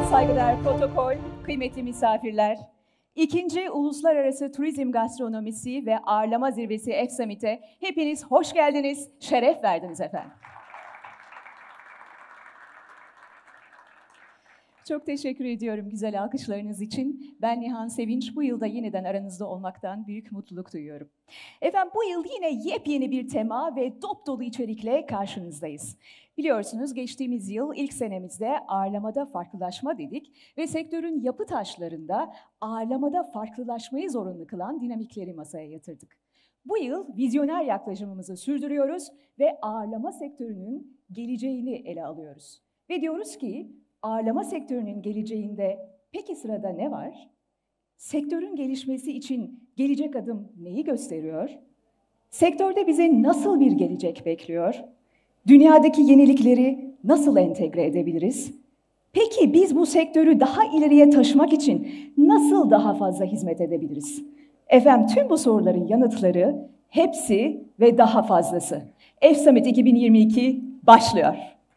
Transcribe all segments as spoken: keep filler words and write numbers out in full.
saygıdeğer protokol, kıymetli misafirler, ikinci Uluslararası Turizm Gastronomisi ve Ağırlama Zirvesi F-Summit'e hepiniz hoş geldiniz, şeref verdiniz efendim. Çok teşekkür ediyorum güzel alkışlarınız için. Ben Nihan Sevinç, bu yılda yeniden aranızda olmaktan büyük mutluluk duyuyorum. Efendim bu yıl yine yepyeni bir tema ve dop dolu içerikle karşınızdayız. Biliyorsunuz geçtiğimiz yıl ilk senemizde ağırlamada farklılaşma dedik ve sektörün yapı taşlarında ağırlamada farklılaşmayı zorunlu kılan dinamikleri masaya yatırdık. Bu yıl vizyoner yaklaşımımızı sürdürüyoruz ve ağırlama sektörünün geleceğini ele alıyoruz. Ve diyoruz ki ağırlama sektörünün geleceğinde peki sırada ne var? Sektörün gelişmesi için gelecek adım neyi gösteriyor? Sektörde bize nasıl bir gelecek bekliyor? Dünyadaki yenilikleri nasıl entegre edebiliriz? Peki biz bu sektörü daha ileriye taşımak için nasıl daha fazla hizmet edebiliriz? Efendim tüm bu soruların yanıtları hepsi ve daha fazlası. F-Summit iki bin yirmi iki başlıyor.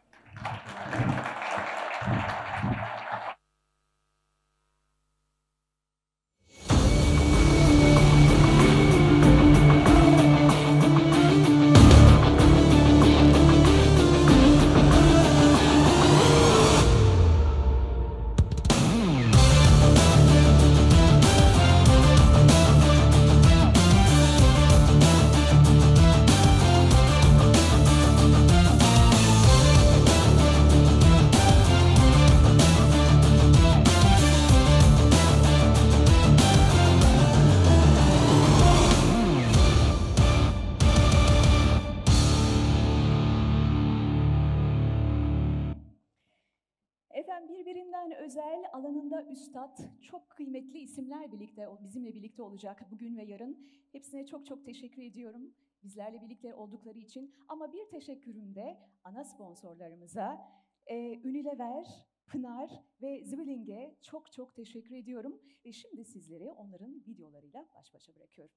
Birbirinden özel, alanında üstad, çok kıymetli isimler birlikte, bizimle birlikte olacak bugün ve yarın. Hepsine çok çok teşekkür ediyorum bizlerle birlikte oldukları için. Ama bir teşekkürüm de ana sponsorlarımıza, e, Unilever, Pınar ve Zwilling'e çok çok teşekkür ediyorum. Ve şimdi sizleri onların videolarıyla baş başa bırakıyorum.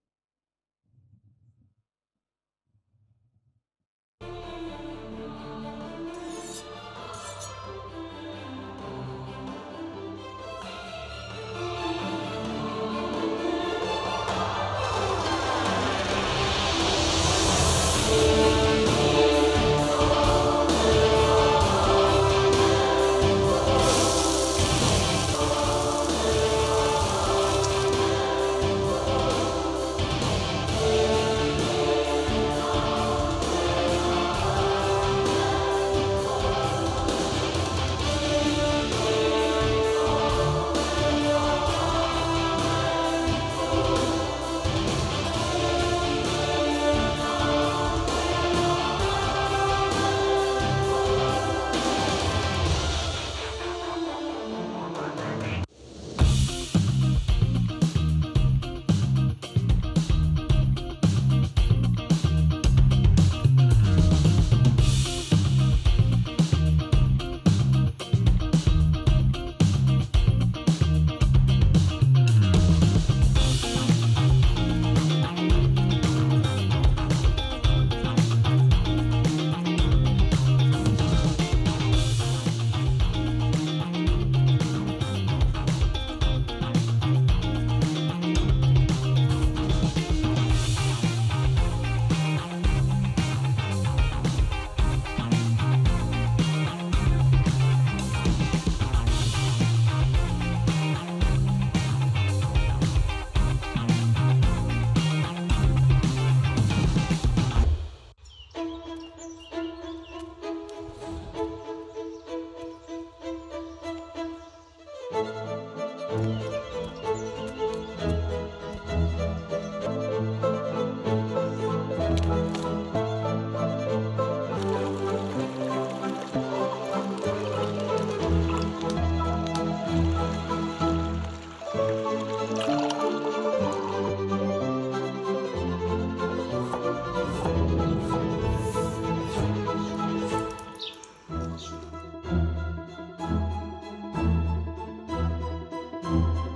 Thank you.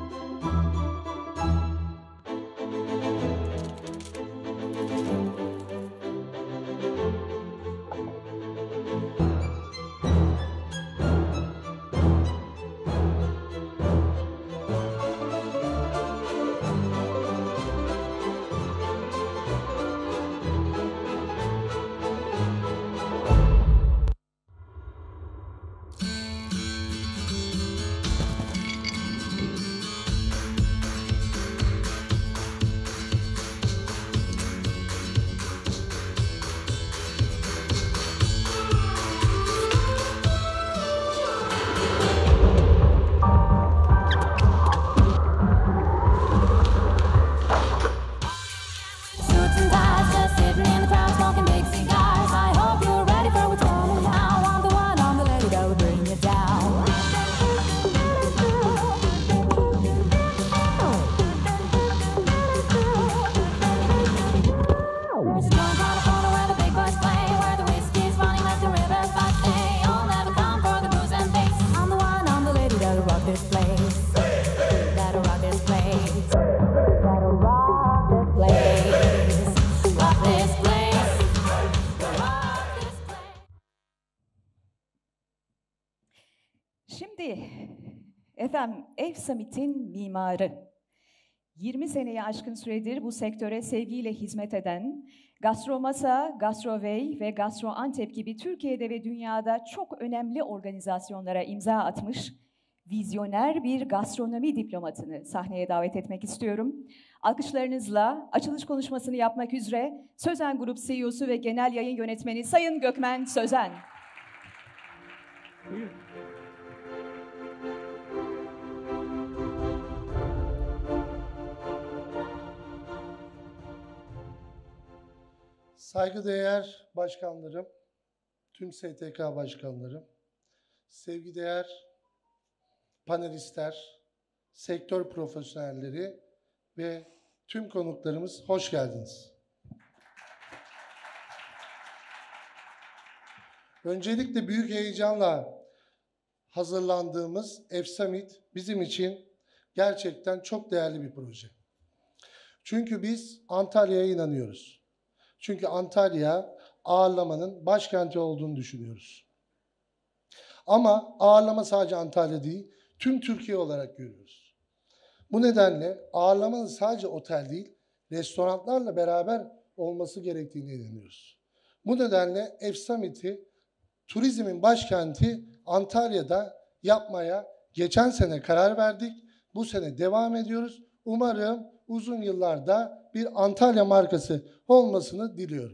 Şimdi efendim Ev Summit'in mimarı, yirmi seneyi aşkın süredir bu sektöre sevgiyle hizmet eden, Gastromasa, Gastrovey ve Gastro Antep gibi Türkiye'de ve dünyada çok önemli organizasyonlara imza atmış vizyoner bir gastronomi diplomatını sahneye davet etmek istiyorum. Alkışlarınızla açılış konuşmasını yapmak üzere Sözen Grup C E O'su ve Genel Yayın Yönetmeni Sayın Gökmen Sözen. Buyurun. Saygıdeğer başkanlarım, tüm S T K başkanlarım, sevgideğer panelistler, sektör profesyonelleri ve tüm konuklarımız hoş geldiniz. Öncelikle büyük heyecanla hazırlandığımız Ev Summit bizim için gerçekten çok değerli bir proje. Çünkü biz Antalya'ya inanıyoruz. Çünkü Antalya ağırlamanın başkenti olduğunu düşünüyoruz. Ama ağırlama sadece Antalya değil, tüm Türkiye olarak görüyoruz. Bu nedenle ağırlamanın sadece otel değil, restoranlarla beraber olması gerektiğine inanıyoruz. Bu nedenle Ev Summit'i turizmin başkenti Antalya'da yapmaya geçen sene karar verdik. Bu sene devam ediyoruz. Umarım uzun yıllarda bir Antalya markası olmasını diliyorum.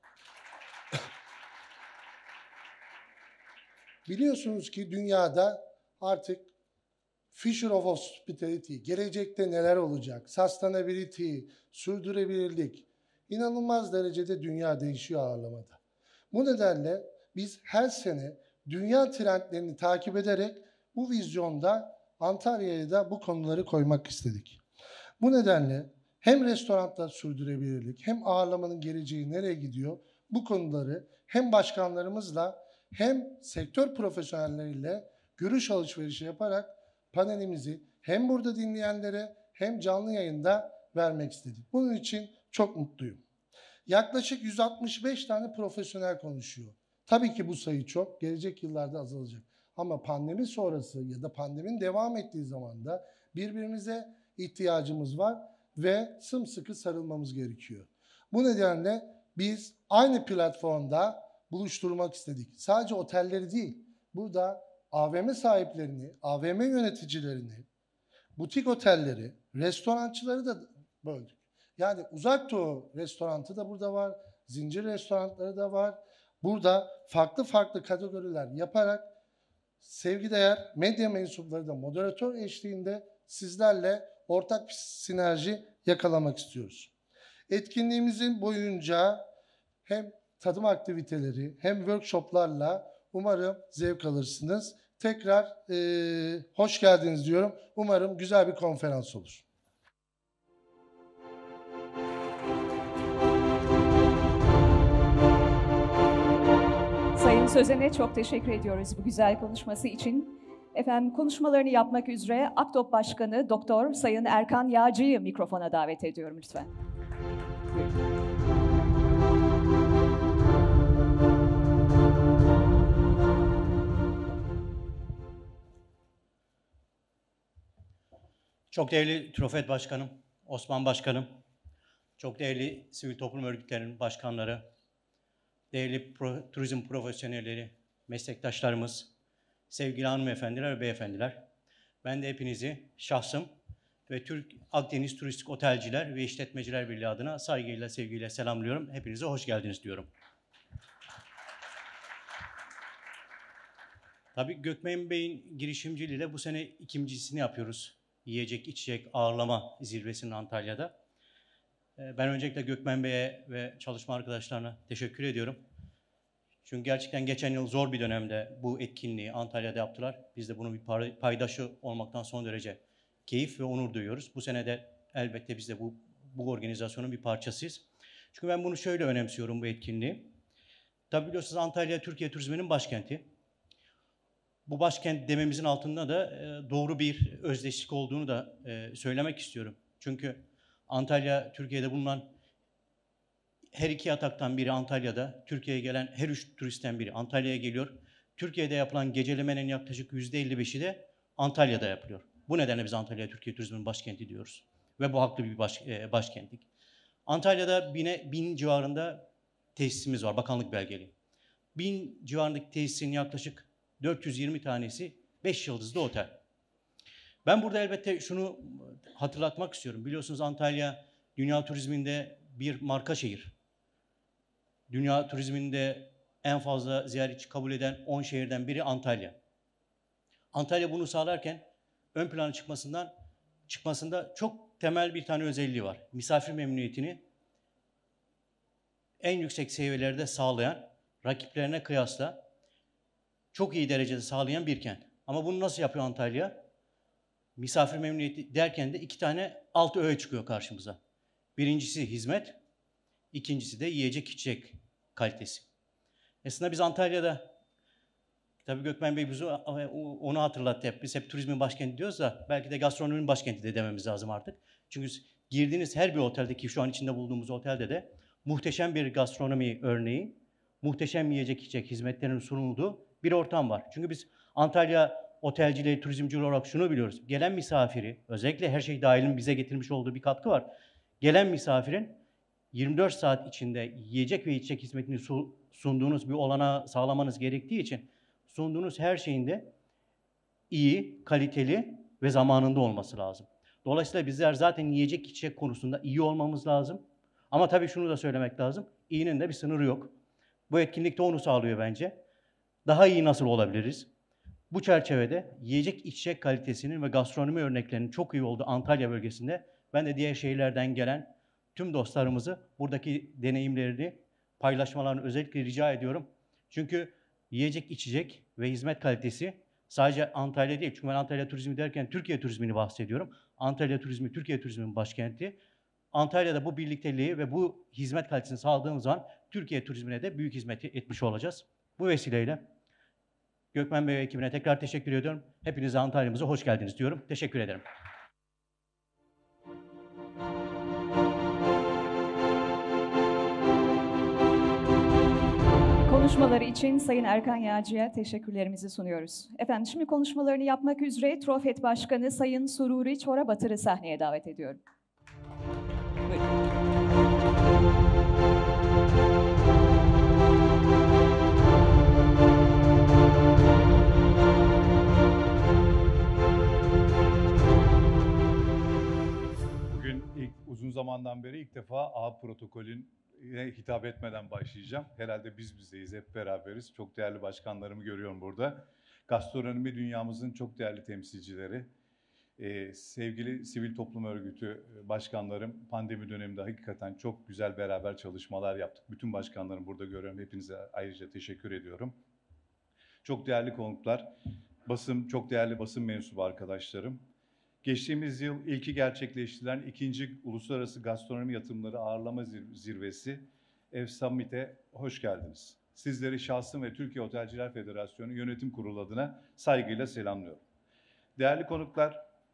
Biliyorsunuz ki dünyada artık Future of Hospitality, gelecekte neler olacak, sustainability, sürdürülebilirlik, inanılmaz derecede dünya değişiyor ağırlamada. Bu nedenle biz her sene dünya trendlerini takip ederek bu vizyonda Antalya'ya da bu konuları koymak istedik. Bu nedenle hem restoranda sürdürülebilirlik hem ağırlamanın geleceği nereye gidiyor bu konuları hem başkanlarımızla hem sektör profesyonelleriyle görüş alışverişi yaparak panelimizi hem burada dinleyenlere hem canlı yayında vermek istedik. Bunun için çok mutluyum. Yaklaşık yüz altmış beş tane profesyonel konuşuyor. Tabii ki bu sayı çok, gelecek yıllarda azalacak. Ama pandemi sonrası ya da pandeminin devam ettiği zaman da birbirimize ihtiyacımız var ve sımsıkı sarılmamız gerekiyor. Bu nedenle biz aynı platformda buluşturmak istedik. Sadece otelleri değil, burada A V M sahiplerini, A V M yöneticilerini, butik otelleri, restorançıları da böldük. Yani Uzak Doğu restoranı da burada var, zincir restoranları da var. Burada farklı farklı kategoriler yaparak sevgideğer medya mensupları da moderatör eşliğinde sizlerle ortak bir sinerji yakalamak istiyoruz. Etkinliğimizin boyunca hem tadım aktiviteleri hem workshoplarla umarım zevk alırsınız. Tekrar e, hoş geldiniz diyorum. Umarım güzel bir konferans olur. Sayın Sözen'e çok teşekkür ediyoruz bu güzel konuşması için. Efendim konuşmalarını yapmak üzere Aktop Başkanı Doktor Sayın Erkan Yağcı'yı mikrofona davet ediyorum lütfen. Çok değerli Trofet Başkanım, Osman Başkanım, çok değerli sivil toplum örgütlerinin başkanları, değerli pro, turizm profesyonelleri, meslektaşlarımız, sevgili hanımefendiler ve beyefendiler. Ben de hepinizi şahsım ve Türk Akdeniz Turistik Otelciler ve İşletmeciler Birliği adına saygıyla, sevgiyle selamlıyorum. Hepinize hoş geldiniz diyorum. Tabii Gökmen Bey'in girişimciliğiyle bu sene ikincisini yapıyoruz. Yiyecek, içecek, ağırlama zirvesinin Antalya'da. Ben öncelikle Gökmen Bey'e ve çalışma arkadaşlarına teşekkür ediyorum. Çünkü gerçekten geçen yıl zor bir dönemde bu etkinliği Antalya'da yaptılar. Biz de bunun bir paydaşı olmaktan son derece keyif ve onur duyuyoruz. Bu sene de elbette biz de bu, bu organizasyonun bir parçasıyız. Çünkü ben bunu şöyle önemsiyorum bu etkinliği. Tabii biliyorsunuz Antalya Türkiye turizminin başkenti. Bu başkent dememizin altında da doğru bir özdeşlik olduğunu da söylemek istiyorum. Çünkü Antalya, Türkiye'de bulunan her iki yataktan biri Antalya'da, Türkiye'ye gelen her üç turistten biri Antalya'ya geliyor. Türkiye'de yapılan gecelemenin yaklaşık yüzde elli beşi de Antalya'da yapılıyor. Bu nedenle biz Antalya'ya Türkiye turizminin başkenti diyoruz. Ve bu haklı bir baş, e, başkentlik. Antalya'da bine, bin civarında tesisimiz var, bakanlık belgeli. Bin civarındaki tesisin yaklaşık dört yüz yirmi tanesi beş yıldızlı otel. Ben burada elbette şunu hatırlatmak istiyorum. Biliyorsunuz Antalya dünya turizminde bir marka şehir. Dünya turizminde en fazla ziyaretçi kabul eden on şehirden biri Antalya. Antalya bunu sağlarken ön plana çıkmasından çıkmasında çok temel bir tane özelliği var. Misafir memnuniyetini en yüksek seviyelerde sağlayan, rakiplerine kıyasla çok iyi derecede sağlayan bir kent. Ama bunu nasıl yapıyor Antalya? Misafir memnuniyeti derken de iki tane alt öğe çıkıyor karşımıza. Birincisi hizmet, ikincisi de yiyecek içecek kalitesi. Aslında biz Antalya'da, tabii Gökmen Bey bizi onu hatırlattı hep. Biz hep turizmin başkenti diyoruz da belki de gastronominin başkenti de dememiz lazım artık. Çünkü girdiğiniz her bir oteldeki, şu an içinde bulduğumuz otelde de muhteşem bir gastronomi örneği, muhteşem yiyecek içecek hizmetlerinin sunulduğu bir ortam var. Çünkü biz Antalya otelcileri, turizmciler olarak şunu biliyoruz. Gelen misafiri, özellikle her şey dahilin bize getirmiş olduğu bir katkı var. Gelen misafirin yirmi dört saat içinde yiyecek ve içecek hizmetini sunduğunuz bir olanağı sağlamanız gerektiği için sunduğunuz her şeyin de iyi, kaliteli ve zamanında olması lazım. Dolayısıyla bizler zaten yiyecek içecek konusunda iyi olmamız lazım. Ama tabii şunu da söylemek lazım. İyinin de bir sınırı yok. Bu etkinlik de onu sağlıyor bence. Daha iyi nasıl olabiliriz? Bu çerçevede yiyecek içecek kalitesinin ve gastronomi örneklerinin çok iyi olduğu Antalya bölgesinde ben de diğer şehirlerden gelen tüm dostlarımızı buradaki deneyimlerini paylaşmalarını özellikle rica ediyorum. Çünkü yiyecek içecek ve hizmet kalitesi sadece Antalya değil. Çünkü ben Antalya turizmi derken Türkiye turizmini bahsediyorum. Antalya turizmi Türkiye turizminin başkenti. Antalya'da bu birlikteliği ve bu hizmet kalitesini sağladığımız zaman Türkiye turizmine de büyük hizmet etmiş olacağız. Bu vesileyle Gökmen Bey ve ekibine tekrar teşekkür ediyorum. Hepinize Antalya'mıza hoş geldiniz diyorum. Teşekkür ederim. Konuşmaları için Sayın Erkan Yağcı'ya teşekkürlerimizi sunuyoruz. Efendim şimdi konuşmalarını yapmak üzere Trofet Başkanı Sayın Sururi Çorabatır'ı sahneye davet ediyorum. Buyurun. Bugün ilk, uzun zamandan beri ilk defa A protokolün hitap etmeden başlayacağım. Herhalde biz bizdeyiz, hep beraberiz. Çok değerli başkanlarımı görüyorum burada. Gastronomi dünyamızın çok değerli temsilcileri. Ee, sevgili sivil toplum örgütü başkanlarım, pandemi döneminde hakikaten çok güzel beraber çalışmalar yaptık. Bütün başkanlarım burada görüyorum. Hepinize ayrıca teşekkür ediyorum. Çok değerli konuklar, basın, çok değerli basın mensubu arkadaşlarım. Geçtiğimiz yıl ilki gerçekleştirilen ikinci Uluslararası Gastronomi Yatırımları Ağırlama Zirvesi Ev Summit'e hoş geldiniz. Sizleri şahsım ve Türkiye Otelciler Federasyonu Yönetim Kurulu adına saygıyla selamlıyorum. Değerli konuklar,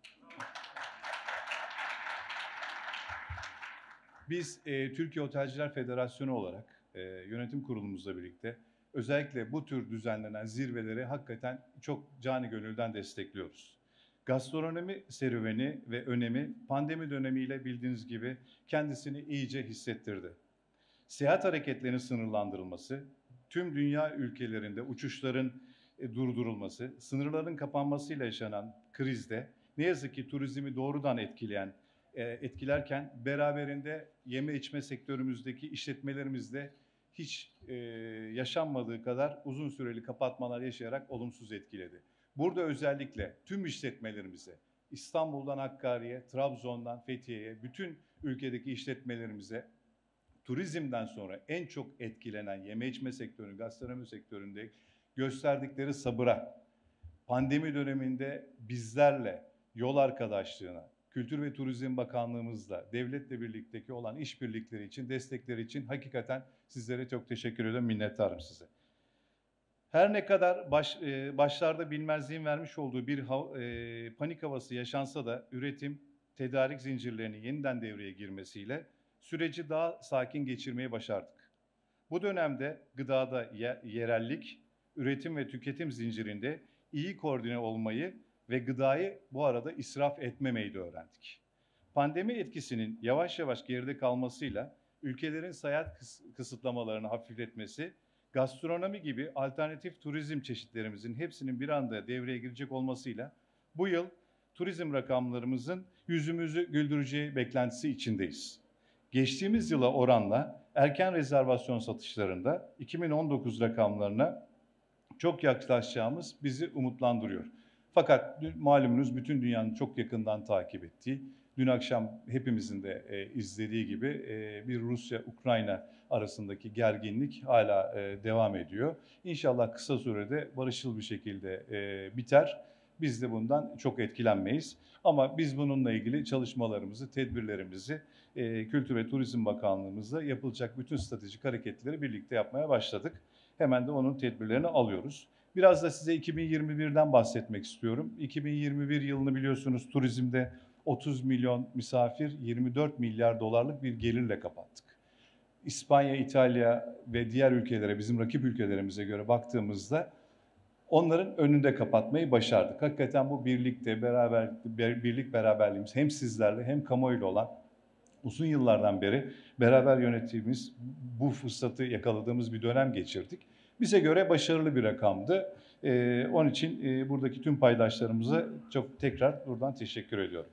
biz e, Türkiye Otelciler Federasyonu olarak e, yönetim kurulumuzla birlikte özellikle bu tür düzenlenen zirveleri hakikaten çok canı gönülden destekliyoruz. Gastronomi serüveni ve önemi pandemi dönemiyle bildiğiniz gibi kendisini iyice hissettirdi. Seyahat hareketlerinin sınırlandırılması, tüm dünya ülkelerinde uçuşların e, durdurulması, sınırların kapanmasıyla yaşanan krizde ne yazık ki turizmi doğrudan etkileyen, e, etkilerken beraberinde yeme içme sektörümüzdeki işletmelerimizde hiç e, yaşanmadığı kadar uzun süreli kapatmalar yaşayarak olumsuz etkiledi. Burada özellikle tüm işletmelerimize, İstanbul'dan Hakkari'ye, Trabzon'dan Fethiye'ye, bütün ülkedeki işletmelerimize turizmden sonra en çok etkilenen yeme içme sektörü, gastronomi sektöründe gösterdikleri sabıra, pandemi döneminde bizlerle yol arkadaşlığına, Kültür ve Turizm Bakanlığımızla, devletle birlikteki olan işbirlikleri için, destekleri için hakikaten sizlere çok teşekkür ediyorum, minnettarım size. Her ne kadar baş, e, başlarda bilmezliğin vermiş olduğu bir hav, e, panik havası yaşansa da üretim, tedarik zincirlerinin yeniden devreye girmesiyle süreci daha sakin geçirmeyi başardık. Bu dönemde gıdada ye, yerellik üretim ve tüketim zincirinde iyi koordine olmayı ve gıdayı bu arada israf etmemeyi de öğrendik. Pandemi etkisinin yavaş yavaş geride kalmasıyla ülkelerin seyahat kısıtlamalarını hafifletmesi, gastronomi gibi alternatif turizm çeşitlerimizin hepsinin bir anda devreye girecek olmasıyla bu yıl turizm rakamlarımızın yüzümüzü güldüreceği beklentisi içindeyiz. Geçtiğimiz yıla oranla erken rezervasyon satışlarında iki bin on dokuz rakamlarına çok yaklaşacağımız bizi umutlandırıyor. Fakat malumunuz bütün dünyanın çok yakından takip ettiği, dün akşam hepimizin de e, izlediği gibi e, bir Rusya-Ukrayna arasındaki gerginlik hala e, devam ediyor. İnşallah kısa sürede barışçıl bir şekilde e, biter. Biz de bundan çok etkilenmeyiz. Ama biz bununla ilgili çalışmalarımızı, tedbirlerimizi e, Kültür ve Turizm Bakanlığımızla yapılacak bütün stratejik hareketleri birlikte yapmaya başladık. Hemen de onun tedbirlerini alıyoruz. Biraz da size iki bin yirmi birden bahsetmek istiyorum. iki bin yirmi bir yılını biliyorsunuz turizmde otuz milyon misafir, yirmi dört milyar dolarlık bir gelirle kapattık. İspanya, İtalya ve diğer ülkelere, bizim rakip ülkelerimize göre baktığımızda onların önünde kapatmayı başardık. Hakikaten bu birlikte, beraber, birlik beraberliğimiz hem sizlerle hem kamuoyuyla olan uzun yıllardan beri beraber yönettiğimiz bu fırsatı yakaladığımız bir dönem geçirdik. Bize göre başarılı bir rakamdı. Ee, onun için e, buradaki tüm paydaşlarımıza çok tekrar buradan teşekkür ediyorum.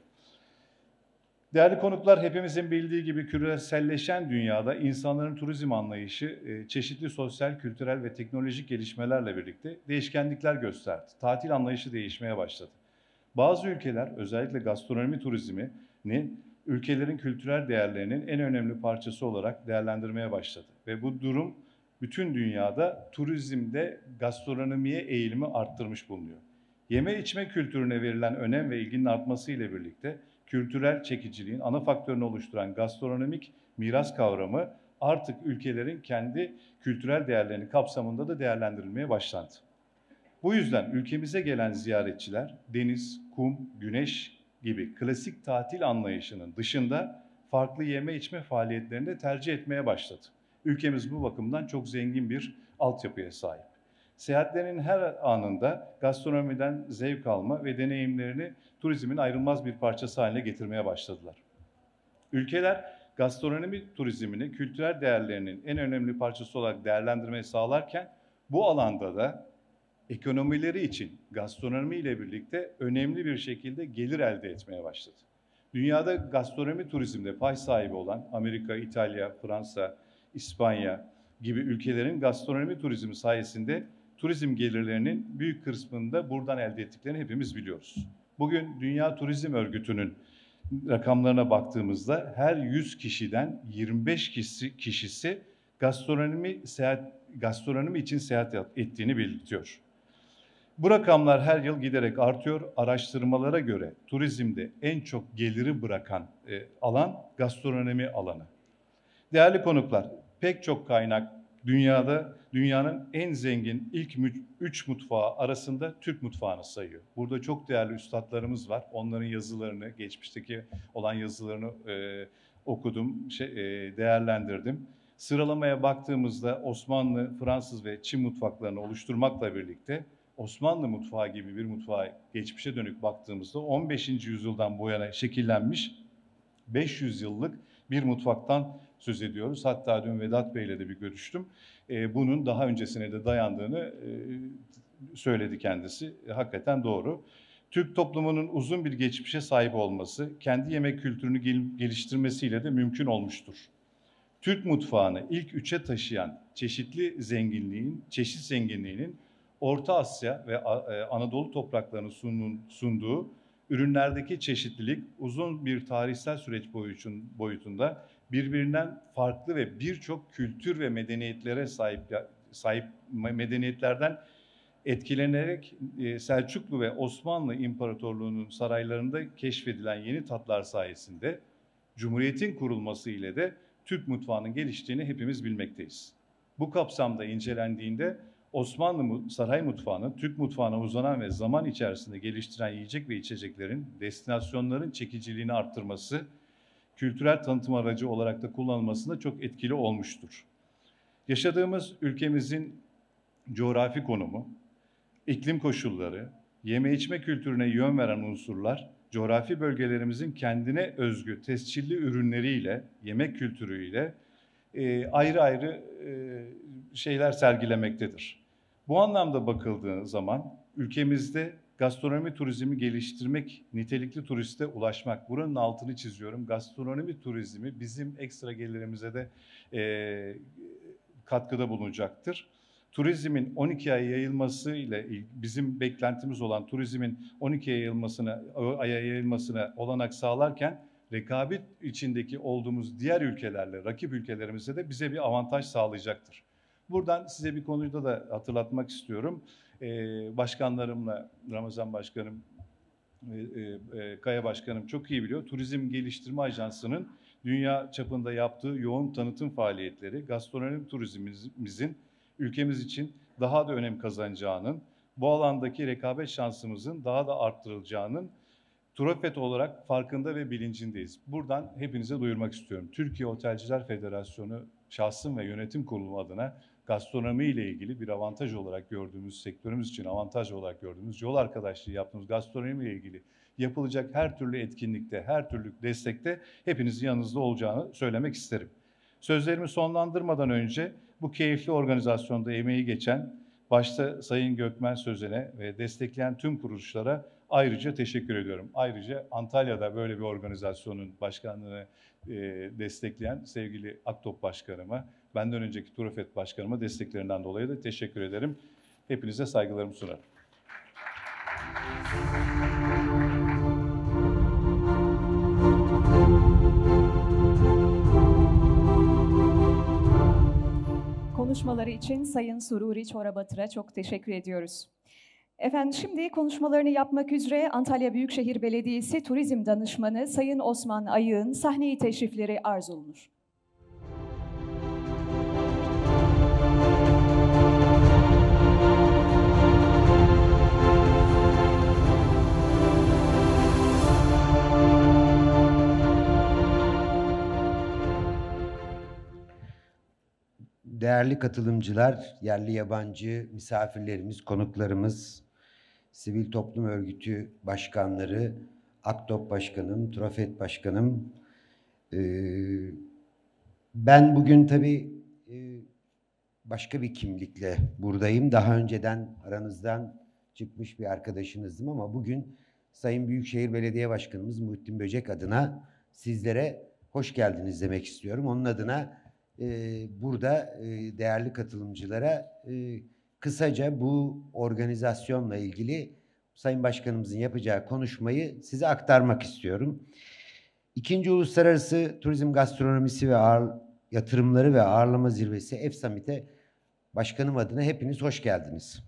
Değerli konuklar, hepimizin bildiği gibi küreselleşen dünyada insanların turizm anlayışı e, çeşitli sosyal, kültürel ve teknolojik gelişmelerle birlikte değişkenlikler gösterdi. Tatil anlayışı değişmeye başladı. Bazı ülkeler özellikle gastronomi turizmini ülkelerin kültürel değerlerinin en önemli parçası olarak değerlendirmeye başladı. Ve bu durum bütün dünyada turizmde gastronomiye eğilimi arttırmış bulunuyor. Yeme içme kültürüne verilen önem ve ilginin artması ile birlikte kültürel çekiciliğin ana faktörünü oluşturan gastronomik miras kavramı artık ülkelerin kendi kültürel değerlerini kapsamında da değerlendirilmeye başlandı. Bu yüzden ülkemize gelen ziyaretçiler deniz, kum, güneş gibi klasik tatil anlayışının dışında farklı yeme içme faaliyetlerini de tercih etmeye başladı. Ülkemiz bu bakımdan çok zengin bir altyapıya sahip. Seyahatlerinin her anında gastronomiden zevk alma ve deneyimlerini turizmin ayrılmaz bir parçası haline getirmeye başladılar. Ülkeler gastronomi turizmini kültürel değerlerinin en önemli parçası olarak değerlendirmeyi sağlarken bu alanda da ekonomileri için gastronomi ile birlikte önemli bir şekilde gelir elde etmeye başladı. Dünyada gastronomi turizmde pay sahibi olan Amerika, İtalya, Fransa, İspanya gibi ülkelerin gastronomi turizmi sayesinde turizm gelirlerinin büyük kısmını da buradan elde ettiklerini hepimiz biliyoruz. Bugün Dünya Turizm Örgütü'nün rakamlarına baktığımızda her yüz kişiden yirmi beş kişisi, kişisi gastronomi seyahat gastronomi için seyahat ettiğini belirtiyor. Bu rakamlar her yıl giderek artıyor. Araştırmalara göre turizmde en çok geliri bırakan e, alan gastronomi alanı. Değerli konuklar, pek çok kaynak dünyada dünyanın en zengin ilk üç mutfağı arasında Türk mutfağını sayıyor. Burada çok değerli üstadlarımız var. Onların yazılarını, geçmişteki olan yazılarını e, okudum, şey, e, değerlendirdim. Sıralamaya baktığımızda Osmanlı, Fransız ve Çin mutfaklarını oluşturmakla birlikte Osmanlı mutfağı gibi bir mutfağa geçmişe dönük baktığımızda on beşinci yüzyıldan bu yana şekillenmiş beş yüz yıllık bir mutfaktan söz ediyoruz. Hatta dün Vedat Bey'le de bir görüştüm. Ee, bunun daha öncesine de dayandığını e, söyledi kendisi. E, hakikaten doğru. Türk toplumunun uzun bir geçmişe sahip olması, kendi yemek kültürünü gel geliştirmesiyle de mümkün olmuştur. Türk mutfağını ilk üçe taşıyan çeşitli zenginliğin, çeşit zenginliğinin Orta Asya ve Anadolu topraklarının sunduğu ürünlerdeki çeşitlilik uzun bir tarihsel süreç boyutunda birbirinden farklı ve birçok kültür ve medeniyetlere sahip sahip medeniyetlerden etkilenerek Selçuklu ve Osmanlı İmparatorluğu'nun saraylarında keşfedilen yeni tatlar sayesinde Cumhuriyet'in kurulması ile de Türk mutfağının geliştiğini hepimiz bilmekteyiz. Bu kapsamda incelendiğinde Osmanlı saray mutfağının Türk mutfağına uzanan ve zaman içerisinde geliştiren yiyecek ve içeceklerin destinasyonların çekiciliğini arttırması, kültürel tanıtım aracı olarak da kullanılmasında çok etkili olmuştur. Yaşadığımız ülkemizin coğrafi konumu, iklim koşulları, yeme içme kültürüne yön veren unsurlar, coğrafi bölgelerimizin kendine özgü tescilli ürünleriyle, yemek kültürüyle e, ayrı ayrı e, şeyler sergilemektedir. Bu anlamda bakıldığı zaman ülkemizde gastronomi turizmi geliştirmek, nitelikli turiste ulaşmak, buranın altını çiziyorum. Gastronomi turizmi bizim ekstra gelirimize de e, katkıda bulunacaktır. Turizmin on iki aya yayılması ile bizim beklentimiz olan turizmin on iki aya yayılmasına, aya yayılmasına olanak sağlarken rekabet içindeki olduğumuz diğer ülkelerle, rakip ülkelerimize de bize bir avantaj sağlayacaktır. Buradan size bir konuyu da hatırlatmak istiyorum. Ee, başkanlarımla, Ramazan Başkanım, e, e, Kaya Başkanım çok iyi biliyor. Turizm Geliştirme Ajansı'nın dünya çapında yaptığı yoğun tanıtım faaliyetleri, gastronomi turizmimizin ülkemiz için daha da önem kazanacağının, bu alandaki rekabet şansımızın daha da arttırılacağının Turofet olarak farkında ve bilincindeyiz. Buradan hepinize duyurmak istiyorum. Türkiye Otelciler Federasyonu şahsım ve yönetim kurulu adına gastronomi ile ilgili bir avantaj olarak gördüğümüz, sektörümüz için avantaj olarak gördüğümüz, yol arkadaşlığı yaptığımız gastronomi ile ilgili yapılacak her türlü etkinlikte, her türlü destekte hepinizin yanınızda olacağını söylemek isterim. Sözlerimi sonlandırmadan önce bu keyifli organizasyonda emeği geçen, başta Sayın Gökmen Sözen'e ve destekleyen tüm kuruluşlara ayrıca teşekkür ediyorum. Ayrıca Antalya'da böyle bir organizasyonun başkanlığını e, destekleyen sevgili Aktop Başkanıma, benden önceki Turofet Başkanıma desteklerinden dolayı da teşekkür ederim. Hepinize saygılarımı sunarım. Konuşmaları için Sayın Sururi Çorabatır'a çok teşekkür ediyoruz. Efendim şimdi konuşmalarını yapmak üzere Antalya Büyükşehir Belediyesi Turizm Danışmanı Sayın Osman Ayık'ın sahneyi teşrifleri arz olunur. Değerli katılımcılar, yerli yabancı misafirlerimiz, konuklarımız, sivil toplum örgütü başkanları, Aktop Başkanım, Turofet Başkanım. Ee, ben bugün tabii e, başka bir kimlikle buradayım. Daha önceden aranızdan çıkmış bir arkadaşınızdım ama bugün Sayın Büyükşehir Belediye Başkanımız Muhittin Böcek adına sizlere hoş geldiniz demek istiyorum. Onun adına Ee, burada e, değerli katılımcılara e, kısaca bu organizasyonla ilgili Sayın Başkanımızın yapacağı konuşmayı size aktarmak istiyorum. İkinci Uluslararası Turizm Gastronomisi ve Ağır, Yatırımları ve Ağırlama Zirvesi E F Summit'e Başkanım adına hepiniz hoş geldiniz.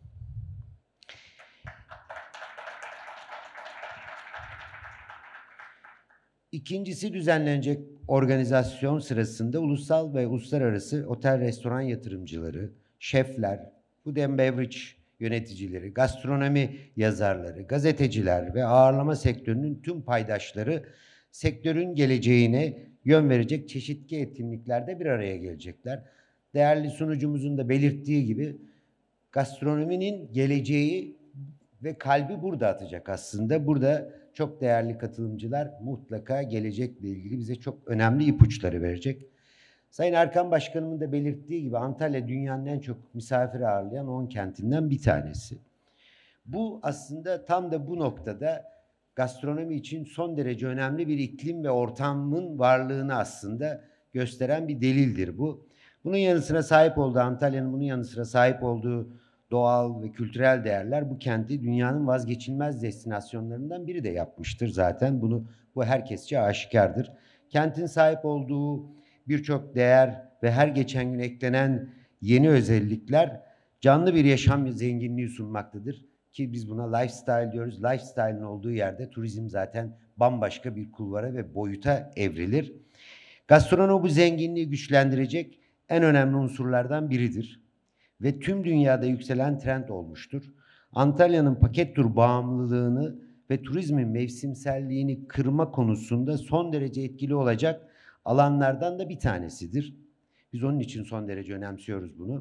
İkincisi düzenlenecek organizasyon sırasında ulusal ve uluslararası otel restoran yatırımcıları, şefler, food and beverage yöneticileri, gastronomi yazarları, gazeteciler ve ağırlama sektörünün tüm paydaşları sektörün geleceğine yön verecek çeşitli etkinliklerde bir araya gelecekler. Değerli sunucumuzun da belirttiği gibi gastronominin geleceği ve kalbi burada atacak aslında. Burada çok değerli katılımcılar mutlaka gelecekle ilgili bize çok önemli ipuçları verecek. Sayın Erkan Başkanımın da belirttiği gibi Antalya dünyanın en çok misafir ağırlayan on kentinden bir tanesi. Bu aslında tam da bu noktada gastronomi için son derece önemli bir iklim ve ortamın varlığını aslında gösteren bir delildir bu. Bunun yanı sıra sahip olduğu, Antalya'nın bunun yanı sıra sahip olduğu doğal ve kültürel değerler bu kenti dünyanın vazgeçilmez destinasyonlarından biri de yapmıştır zaten. Bunu bu herkesçe aşikardır. Kentin sahip olduğu birçok değer ve her geçen gün eklenen yeni özellikler canlı bir yaşam zenginliği sunmaktadır. Ki biz buna lifestyle diyoruz. Lifestyle'ın olduğu yerde turizm zaten bambaşka bir kulvara ve boyuta evrilir. Gastronomi bu zenginliği güçlendirecek en önemli unsurlardan biridir. Ve tüm dünyada yükselen trend olmuştur. Antalya'nın paket tur bağımlılığını ve turizmin mevsimselliğini kırma konusunda son derece etkili olacak alanlardan da bir tanesidir. Biz onun için son derece önemsiyoruz bunu.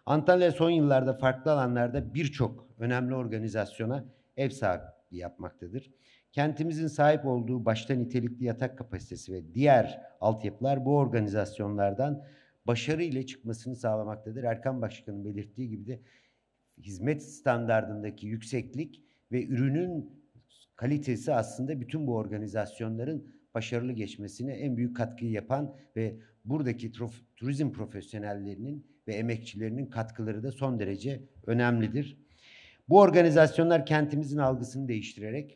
Antalya son yıllarda farklı alanlarda birçok önemli organizasyona ev sahipliği yapmaktadır. Kentimizin sahip olduğu başta nitelikli yatak kapasitesi ve diğer altyapılar bu organizasyonlardan başarı ile çıkmasını sağlamaktadır. Erkan Başkan'ın belirttiği gibi de hizmet standardındaki yükseklik ve ürünün kalitesi aslında bütün bu organizasyonların başarılı geçmesine en büyük katkıyı yapan ve buradaki turizm profesyonellerinin ve emekçilerinin katkıları da son derece önemlidir. Bu organizasyonlar kentimizin algısını değiştirerek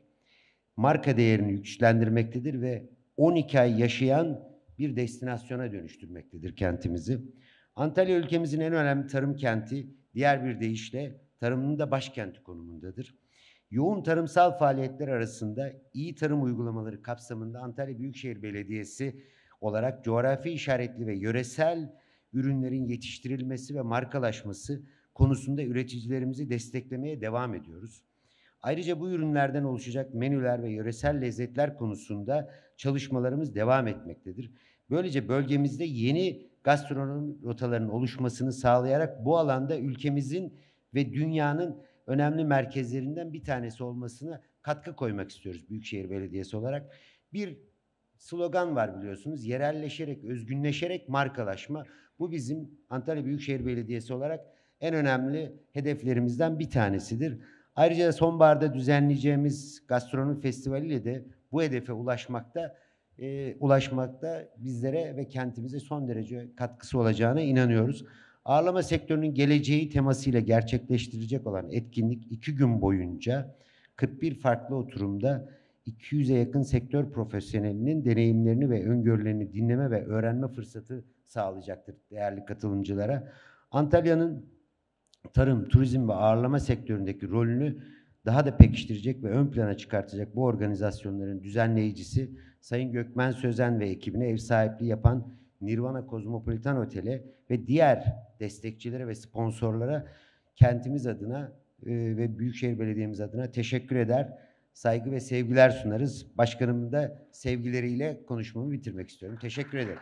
marka değerini güçlendirmektedir ve on iki ay yaşayan bir destinasyona dönüştürmektedir kentimizi. Antalya ülkemizin en önemli tarım kenti, diğer bir deyişle tarımın da başkenti konumundadır. Yoğun tarımsal faaliyetler arasında iyi tarım uygulamaları kapsamında Antalya Büyükşehir Belediyesi olarak coğrafi işaretli ve yöresel ürünlerin yetiştirilmesi ve markalaşması konusunda üreticilerimizi desteklemeye devam ediyoruz. Ayrıca bu ürünlerden oluşacak menüler ve yöresel lezzetler konusunda çalışmalarımız devam etmektedir. Böylece bölgemizde yeni gastronomi rotalarının oluşmasını sağlayarak bu alanda ülkemizin ve dünyanın önemli merkezlerinden bir tanesi olmasına katkı koymak istiyoruz Büyükşehir Belediyesi olarak. Bir slogan var biliyorsunuz, yerelleşerek, özgünleşerek markalaşma. Bu bizim Antalya Büyükşehir Belediyesi olarak en önemli hedeflerimizden bir tanesidir. Ayrıca sonbaharda düzenleyeceğimiz gastronomi festivaliyle de bu hedefe ulaşmakta, e, ulaşmakta bizlere ve kentimize son derece katkısı olacağına inanıyoruz. Ağırlama sektörünün geleceği temasıyla gerçekleştirilecek olan etkinlik iki gün boyunca kırk bir farklı oturumda iki yüze yakın sektör profesyonelinin deneyimlerini ve öngörülerini dinleme ve öğrenme fırsatı sağlayacaktır değerli katılımcılara. Antalya'nın tarım, turizm ve ağırlama sektöründeki rolünü daha da pekiştirecek ve ön plana çıkartacak bu organizasyonların düzenleyicisi Sayın Gökmen Sözen ve ekibine ev sahipliği yapan Nirvana Kozmopolitan Otel'e ve diğer destekçilere ve sponsorlara kentimiz adına e, ve Büyükşehir Belediye'miz adına teşekkür eder, saygı ve sevgiler sunarız. Başkanımın da sevgileriyle konuşmamı bitirmek istiyorum. Teşekkür ederim.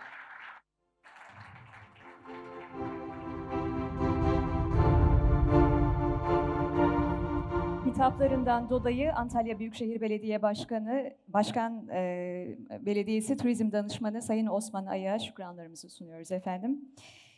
Hitaplarından dolayı Antalya Büyükşehir Belediye Başkanı, Başkan e, Belediyesi Turizm Danışmanı Sayın Osman Ay'a şükranlarımızı sunuyoruz efendim.